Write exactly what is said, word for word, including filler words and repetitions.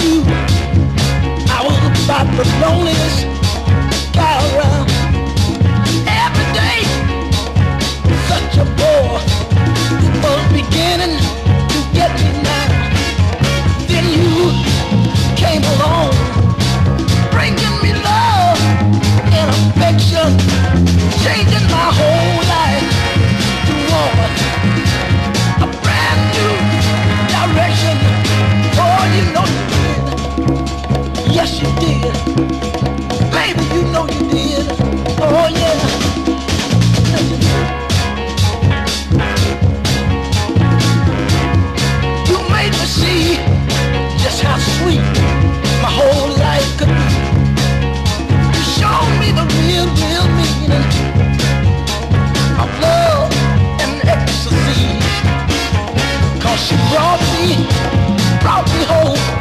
you, I was about the loneliest guy around. Every day, such a bore. It was beginning to get me now. Then you came along, bringing me love and affection, changing my whole life toward a brand new direction. Oh, you know you did. Yes, you did. Baby, you know you did. Oh, yeah. You made me see just how sweet my whole life could be. You showed me the real, real meaning of love and ecstasy. Cause she brought me, brought me home.